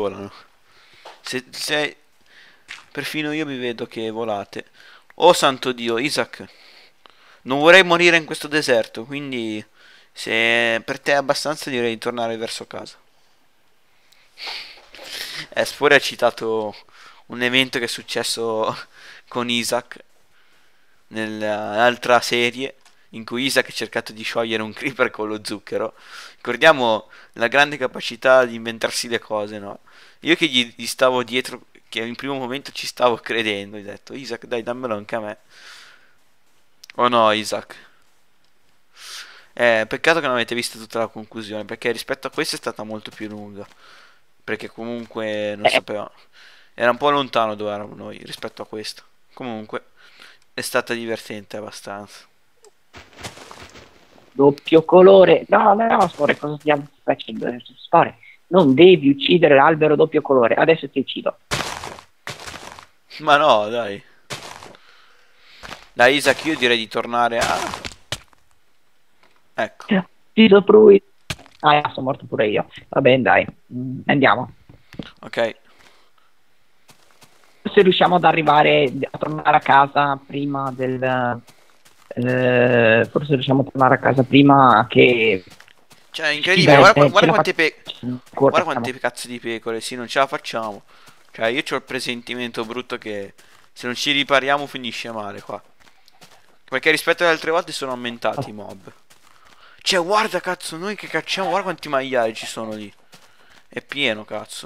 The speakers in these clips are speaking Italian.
volano. Se perfino io vi vedo che volate. Oh santo Dio, Isaac, non vorrei morire in questo deserto, quindi se per te è abbastanza direi di tornare verso casa. Spore ha citato un evento che è successo con Isaac nell'altra serie in cui Isaac ha cercato di sciogliere un creeper con lo zucchero. Ricordiamo la grande capacità di inventarsi le cose, no? Io che gli stavo dietro, che in primo momento ci stavo credendo, gli ho detto Isaac dai dammelo anche a me. Oh no Isaac. Peccato che non avete visto tutta la conclusione, perché rispetto a questa è stata molto più lunga. Perché comunque non Eh, sapeva. Era un po' lontano dove eravamo noi rispetto a questo. Comunque è stata divertente abbastanza. doppio colore. No, no, no, Spore, cosa stiamo facendo? Spore, non devi uccidere l'albero doppio colore. Adesso ti uccido. Ma no, dai. Dai Isaac, io direi di tornare a. Ecco, Ti soprui. Ah, sono morto pure io. Va bene, dai. Andiamo. ok. Se riusciamo ad arrivare a tornare a casa prima del. Forse riusciamo a tornare a casa prima che. Cioè, incredibile, Beh, guarda, ce guarda la quante guarda facciamo. quante cazzo di pecore, sì, non ce la facciamo. Cioè, io ho il presentimento brutto che se non ci ripariamo finisce male qua. Perché rispetto alle altre volte sono aumentati i mob. Cioè, guarda cazzo, noi che cacciamo, guarda quanti maiali ci sono lì. È pieno, cazzo.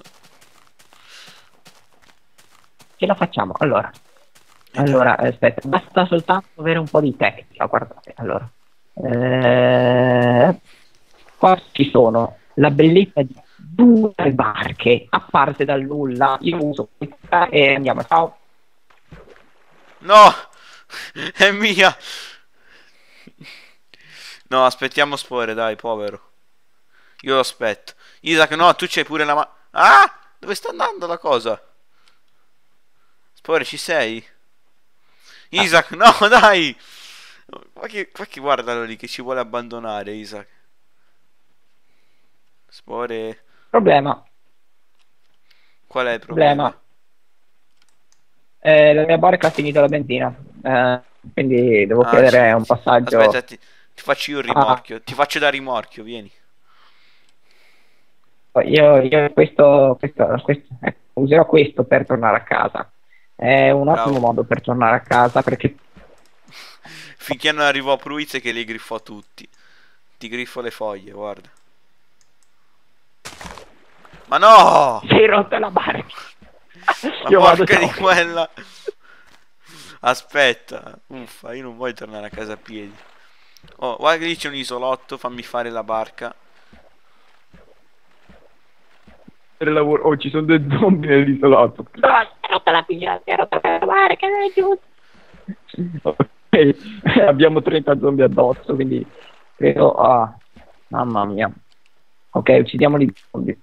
Ce la facciamo. Allora, Dai. aspetta, basta soltanto avere un po' di tecnica. Guardate, allora. Qua ci sono la bellezza di due barche apparse dal nulla. Io uso questa e andiamo. Ciao. No! È mia! No, aspettiamo Spore, dai, povero. Io lo aspetto. Isaac, no, tu c'hai pure la Ah! Dove sta andando la cosa? Spore, ci sei? Ah, Isaac, no, dai! Qua che guardalo lì che ci vuole abbandonare, Isaac. Spore, problema, qual è il problema? problema. La mia barca ha finito la benzina. Quindi devo Ah, chiedere un shit. Aspetta, passaggio. ti faccio io il Ah, rimorchio. Ti faccio da rimorchio, vieni. io userò questo per tornare a casa. È un ottimo Bravo. modo per tornare a casa perché Finché non arrivò Pruiz che li griffò tutti. Ti griffo le foglie, guarda. Ma no! si è rotta la barca. Ma Io vado, porca di ciao. quella. Aspetta. Uffa, io non voglio tornare a casa a piedi. Oh, guarda che lì c'è un isolotto, fammi fare la barca. Per lavoro. Oh, ci sono due zombie nell'isolotto. No, si è rotta la piglia, si è rotta la barca, non è giusto. Ok, abbiamo 30 zombie addosso, quindi credo. Ah, mamma mia. Ok, uccidiamoli i zombie.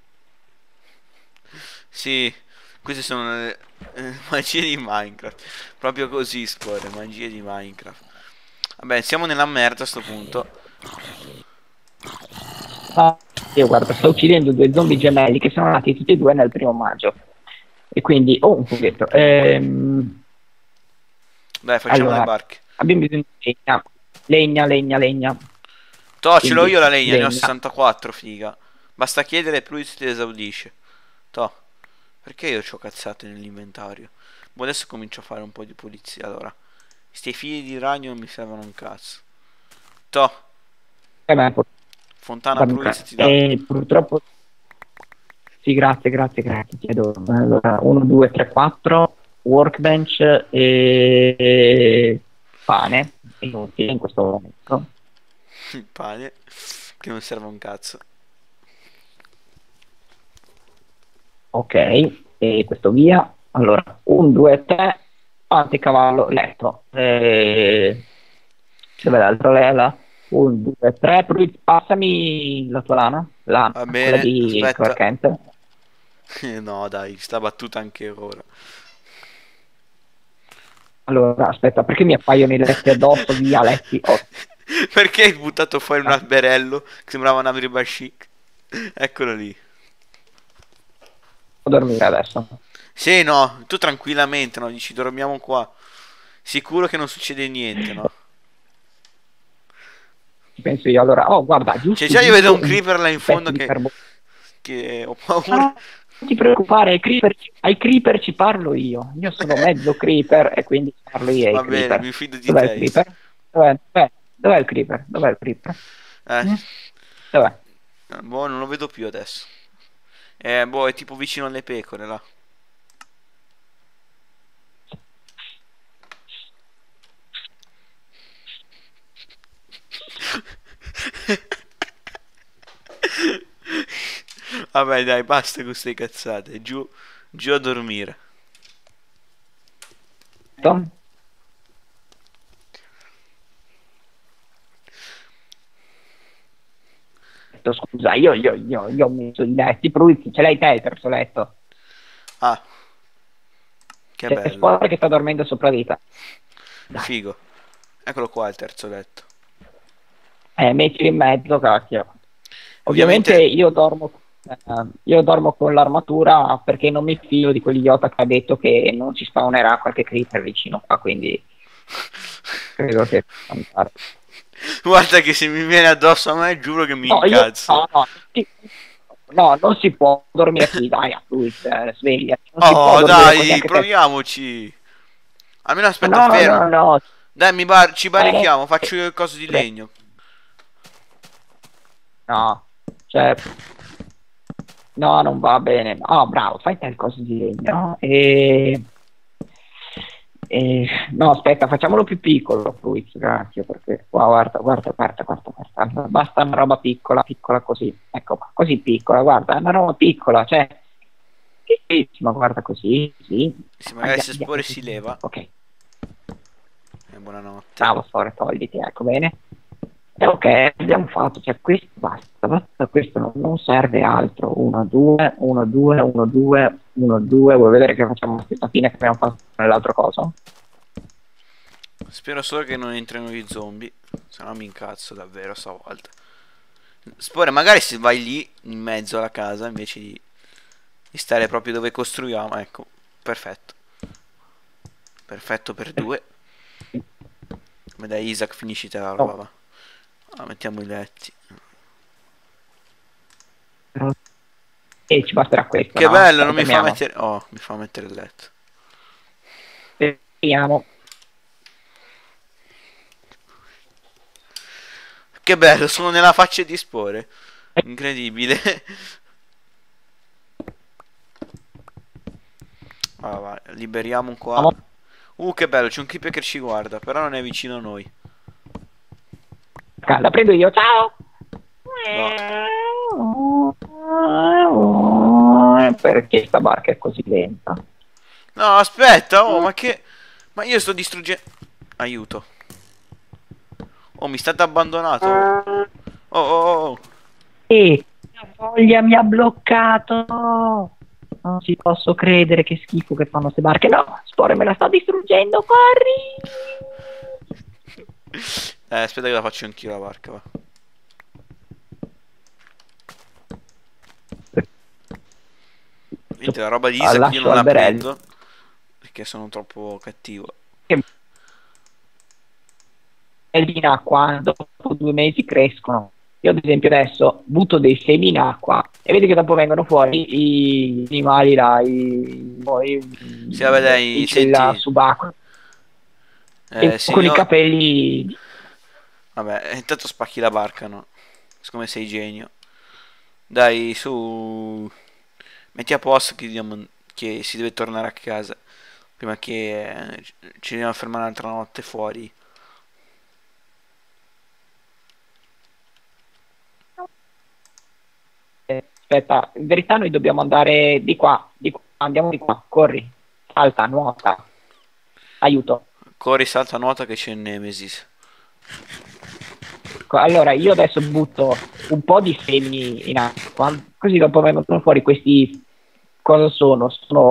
Sì, queste sono le magie di Minecraft. Proprio così, Spore, magie di Minecraft. Vabbè, siamo nella merda a sto punto. Ah, io guarda, sto uccidendo due zombie gemelli che sono nati tutti e due nel primo maggio. E quindi, oh, un fughetto. Dai, facciamo le Allora, barche. abbiamo bisogno di legna. Legna, legna, legna. Toh, ce l'ho io Quindi, la legna, ne ho legna. 64, figa. Basta chiedere e Pruiz ti esaudisce. Toh, perché io ho cazzate nell'inventario? Boh, adesso comincio a fare un po' di pulizia, allora. Sti fili di ragno non mi servono un cazzo. Toh, Beh, Fontana Pruiz ti dà. e purtroppo, sì, grazie, grazie, grazie. Chiedo. Allora, 1, 2, 3, 4, workbench e pane. Inutile in questo momento. Il pane, che non serve un cazzo. Ok, e questo via. Allora, 1, 2, 3, avanti cavallo, letto. Dove l'altro lela? 1, 2, 3, passami la tua lana, lana, Va quella bene, di Clark aspetta. Kent. No, dai, sta battuta anche ora. Allora, aspetta, perché mi appaiono i letti addosso? Via, letti. Oh, Perché hai buttato fuori un alberello che sembrava un abribascic? Eccolo lì. dormire adesso. Sì, no, tu tranquillamente, no? Dici dormiamo qua. Sicuro che non succede niente, no? Ci penso io. Allora, oh, guarda, Cioè giusto, già io vedo un giusto un creeper là in pezzo fondo di carbone. che ho paura. No, non ti preoccupare, ai creeper ci parlo io. Io sono mezzo creeper e quindi parlo io ai Va bene, creeper. mi fido di Dov'è il te. creeper? Dov'è il creeper? Dov'è il creeper? Eh, Mm? Dov'è? boh, non lo vedo più adesso. Boh, è tipo vicino alle pecore là. Vabbè, dai, basta con queste cazzate. Giù, giù a dormire. Tom? Scusa, io ho messo i letti, Pruizzi, ce l'hai te il terzo letto. Ah, che C'è bello. Spore che sta dormendo sopra di te. Dai, Figo. Eccolo qua il terzo letto. mettilo in mezzo, cacchio. Ovviamente Ovviamente. io dormo con l'armatura perché non mi fido di quell'idiota che ha detto che non ci spawnerà qualche creeper vicino qua, quindi credo che possa andare. Guarda che se mi viene addosso a me, giuro che mi No, incazzo. no, non si può dormire qui, dai, a lui, sveglia, non si può Oh, dormire così dai, anche te. proviamoci. Almeno aspetta, No, fermo. no, no, Dai, ci eh, barrichiamo, faccio il coso di legno. no, cioè, no, non va bene. Oh, bravo, fai te il coso di legno. No, aspetta, facciamolo più piccolo, Fruits, grazie, perché qua, guarda. Basta una roba piccola, piccola così. Ecco, qua, così piccola, guarda, una roba piccola, cioè, piccolissima, guarda così, sì. Se magari Andiamo, se andiamo, spore si leva. ok, Buonanotte. bravo, Sore, togliti, ecco, bene. Ok, abbiamo fatto, cioè questo basta, questo non serve altro. 1, 2, 1, 2, 1, 2, 1, 2. Vuoi vedere che facciamo la stessa fine che abbiamo fatto nell'altro coso? Spero solo che non entrino gli zombie. Se no mi incazzo davvero stavolta. Spore, magari se vai lì in mezzo alla casa invece di stare proprio dove costruiamo. Ecco, perfetto. Perfetto per due. Ma dai, Isaac, finisci la roba, No, va. Ah, mettiamo i letti. e ci basterà questo, Che no? bello, Dai, non mi fa fermiamo. mettere. Oh, mi fa mettere il letto. Fermiamo. Che bello, sono nella faccia di Spore. Incredibile. Ah, va, liberiamo un qua. Che bello, c'è un creeper che ci guarda, però non è vicino a noi. La prendo io, ciao! No. Perché sta barca è così lenta? No, aspetta, oh, ma che. Ma io sto distruggendo. Aiuto. Oh, mi state abbandonato. Oh, oh, oh. La foglia mi ha bloccato! Non ci posso credere, che schifo che fanno queste barche. No, Spore me la sta distruggendo, corri! Aspetta che la faccio anch'io la barca, va. Vedete, la roba di Isaac io Lascio non la alberelli. prendo. Perché sono troppo cattivo. Che belli in acqua, dopo 2 mesi crescono. Io ad esempio adesso butto dei semi in acqua e vedi che dopo vengono fuori i animali là, Sì, vabbè, dai, la senti. subacquea. E Se con i io. capelli. Vabbè, intanto spacchi la barca, no? Siccome sei genio. Dai, su. Metti a posto che si deve tornare a casa. Prima che ci dobbiamo fermare un'altra notte fuori. Aspetta, in verità noi dobbiamo andare di qua, andiamo di qua, corri, salta, nuota, aiuto. Corri, salta, nuota che c'è Nemesis. Allora, io adesso butto un po' di semi in acqua, così dopo vengono fuori questi. Cosa sono?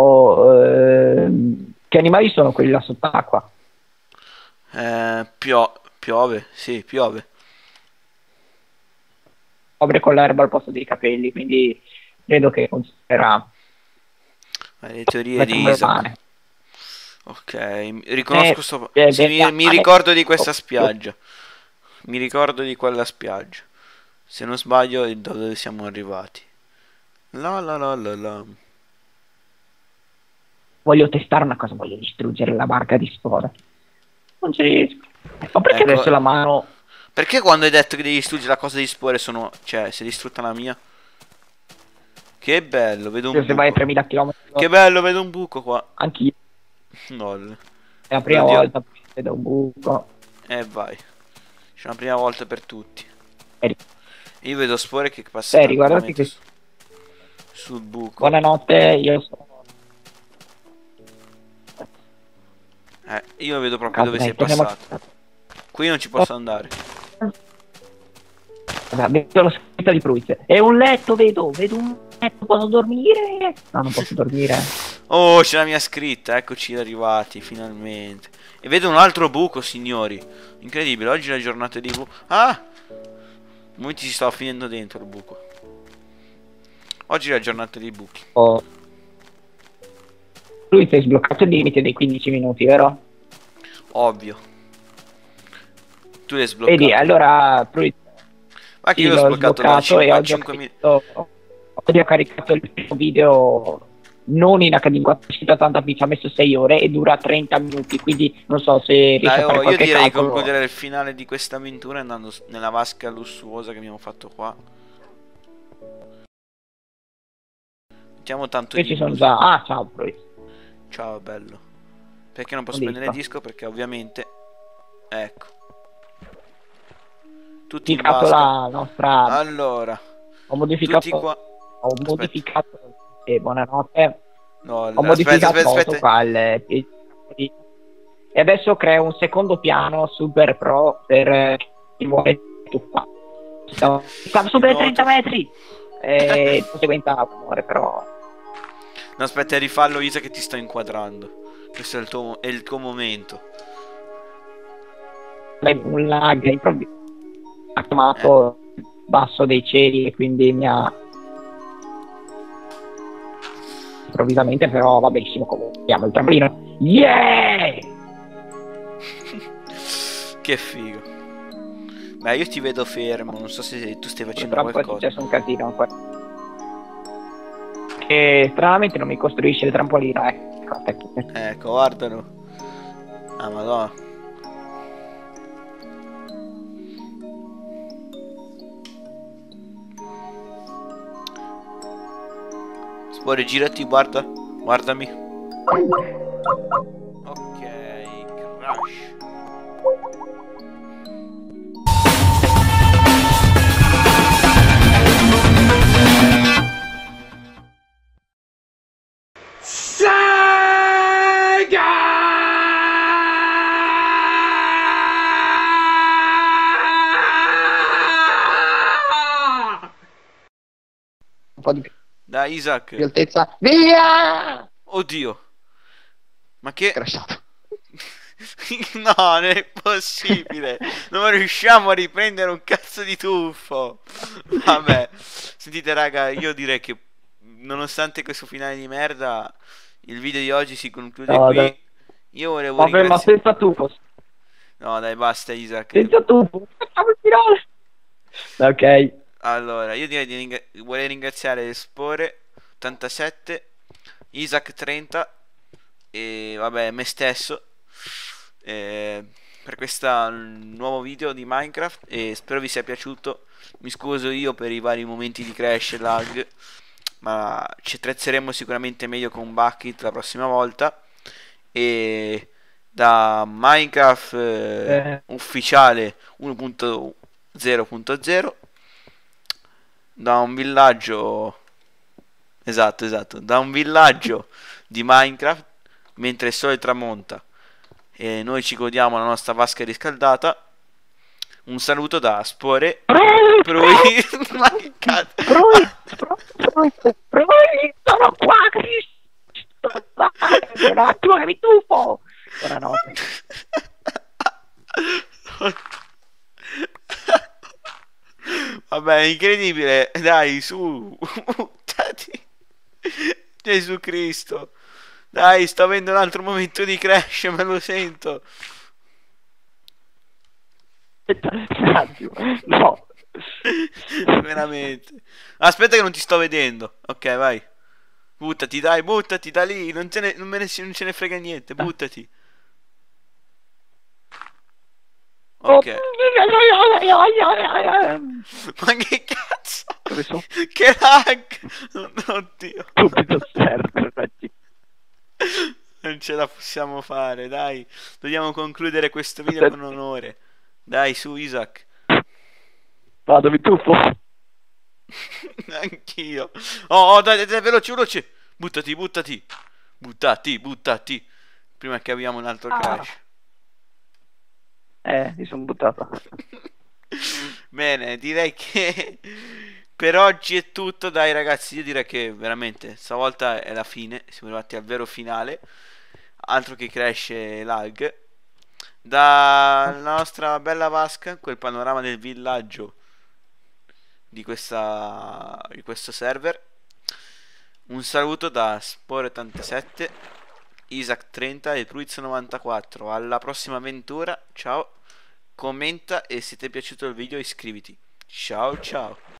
Che animali sono quelli là sott'acqua? Piove, sì, piove. Cobre con l'erba al posto dei capelli, quindi credo che funzionerà. Le teorie Metto di un bel Isaac. pane. Ok, riconosco sì, mi pane. ricordo di questa spiaggia. Mi ricordo di quella spiaggia. Se non sbaglio è dove siamo arrivati. La la la la la. Voglio testare una cosa, voglio distruggere la barca di spore. Non ci riesco. Ma perché Ecco, adesso la mano... perché quando hai detto che devi distruggere la cosa di spore sono... Cioè, si è distrutta la mia? Che bello, vedo un Se vai a buco. 3000 km, Che bello, vedo un buco qua. anch'io. Lol. È la prima Oddio. volta che vedo un buco. Vai. C'è una prima volta per tutti. E Io vedo spore che passa riguardate tranquillamente che... sul buco. Buonanotte, io sono... Io vedo proprio dove sei torniamo passato. Qui non ci posso andare. vedo la scritta di Pruitt. È un letto, vedo un letto, posso dormire? No, non posso dormire. Oh, c'è la mia scritta, eccoci arrivati, finalmente. E vedo un altro buco, signori. Incredibile, oggi è la giornata di buco. Ah! Momenti si stava finendo dentro il buco. Oggi è la giornata dei buchi. Oh. Pruitt hai sbloccato il limite dei 15 minuti, vero? Ovvio. Tu l'hai sbloccato. Vedi, allora Pruitt... Ma che Sì, io l'ho l'ho sbloccato da sbloccato e 5 minuti. oggi ho caricato il primo video non in HD in 480p, ci ha messo 6 ore e dura 30 minuti, quindi non so se riesci Dai, a fare io qualche direi di calcolo. concludere il finale di questa avventura andando nella vasca lussuosa che abbiamo fatto qua. Mettiamo tanto Io di ci sono musica. già... Ah, ciao Pruitt. Ciao, bello. Perché non posso Ho prendere il visto. disco? Perché ovviamente... Ecco. Tutti in Modificato vasca. la nostra... Allora. Ho modificato... Tutti qua. Ho modificato... buonanotte. No, Ho modificato aspetta. qua e adesso creo un secondo piano super pro per chi vuole tuffa. Stavo super 30 metri e conseguenza amore, però No, aspetta, rifallo, Isa, che ti sto inquadrando. Questo è il tuo momento. un lag improvviso ha chiamato basso dei cieli e quindi mi ha improvvisamente, però va benissimo, comunque abbiamo il trampolino. Yeah! Che figo. Beh, io ti vedo fermo, non so se tu stai facendo Purtroppo è qualcosa. successo un casino ancora. E stranamente non mi costruisce il trampolino, ecco. Ecco, guardalo. Ah, madonna. Spore, girati, guardami. Ok, crash. Un po' di Dai, Isaac. più altezza. Via! Oddio. Ma che... Crashato. No, non è possibile. Non riusciamo a riprendere un cazzo di tuffo. Vabbè. Sentite, raga, io direi che nonostante questo finale di merda, il video di oggi si conclude qui. Dai. Io volevo Vabbè, ma ringraziare... senza tuffo. No, dai, basta, Isaac. Senza tuffo. Facciamo il finale. Ok. Allora, io direi di vorrei ringraziare Spore 87, Isaac 30 e vabbè me stesso per questo nuovo video di Minecraft e spero vi sia piaciuto. Mi scuso io per i vari momenti di crash e lag, ma ci attrezzeremo sicuramente meglio con Bucket la prossima volta. E da Minecraft ufficiale 1.0.0, da un villaggio, esatto, da un villaggio di Minecraft mentre il sole tramonta e noi ci godiamo la nostra vasca riscaldata. Un saluto da Spore. Ma che cazzo? Sono qua, Cristo. Un attimo che mi tuffo. Buonanotte. Vabbè, incredibile. Dai, su. Gesù Cristo. Dai, sto avendo un altro momento di crash, me lo sento. Aspetta, un attimo. No. Veramente. Aspetta che non ti sto vedendo. Ok, vai. Buttati, dai, buttati da lì. Non ce ne frega niente, buttati. Ok. Ma che cazzo? Dove sono? Che lag! Oddio. Stupido server. Non ce la possiamo fare, dai. Dobbiamo concludere questo video con onore. Dai, su Isaac. Vado, mi tuffo. Anch'io. Oh, dai, dai, veloce, veloce. Buttati, buttati. Buttati, buttati. Prima che abbiamo un altro crash. Mi sono buttato. Bene, direi che per oggi è tutto. Dai, ragazzi, io direi che veramente stavolta è la fine. Siamo arrivati al vero finale. Altro che crash e lag. Dalla nostra bella vasca, quel panorama del villaggio di questo server. Un saluto da Spore87, Isaac30 e Truiz94. Alla prossima avventura. Ciao. Commenta e se ti è piaciuto il video iscriviti. Ciao ciao.